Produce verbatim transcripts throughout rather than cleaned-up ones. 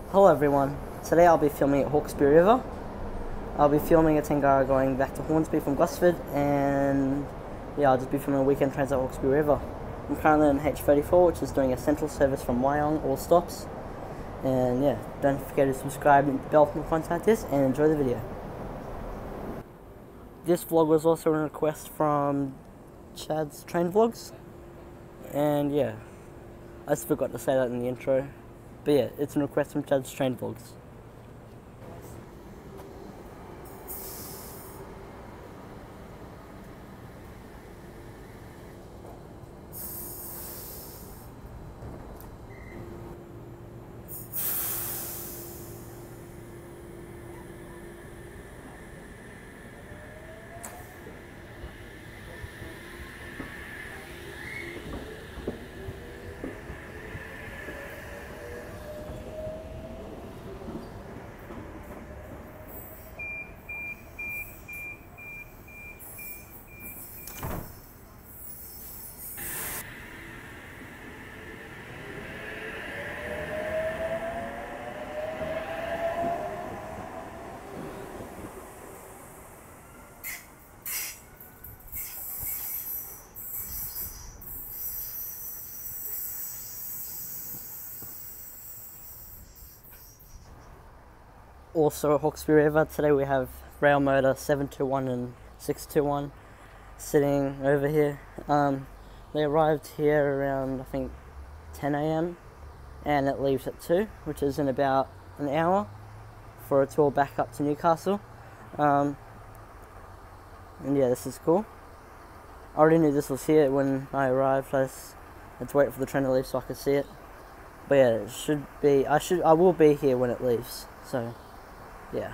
Hello everyone, today I'll be filming at Hawkesbury River. I'll be filming a Tangara going back to Hornsby from Gosford, and yeah, I'll just be filming a weekend transit at Hawkesbury River. I'm currently on H thirty-four, which is doing a central service from Wyong, all stops. And yeah, don't forget to subscribe and hit the bell for more content like this, and enjoy the video. This vlog was also a request from Chad's Train Vlogs, and yeah, I just forgot to say that in the intro. But yeah, it's a request from Chad's Train Vlogs. Also at Hawkesbury River, today we have Rail Motor seven two one and six two one sitting over here. Um, they arrived here around, I think, ten A M and it leaves at two, which is in about an hour for a tour back up to Newcastle. Um, and yeah, this is cool. I already knew this was here when I arrived. I just had to wait for the train to leave so I could see it. But yeah, it should be, I should, I will be here when it leaves, so yeah.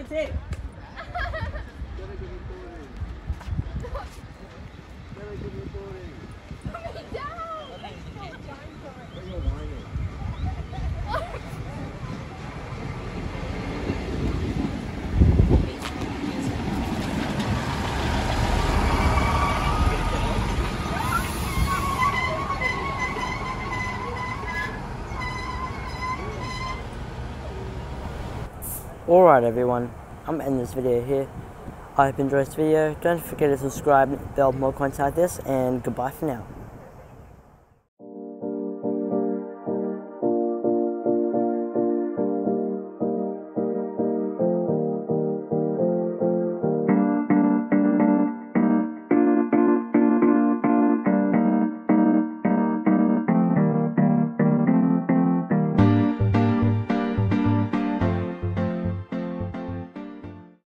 seventeen. Alright everyone, I'm ending this video here. I hope you enjoyed this video. Don't forget to subscribe and bell for more content like this, and goodbye for now.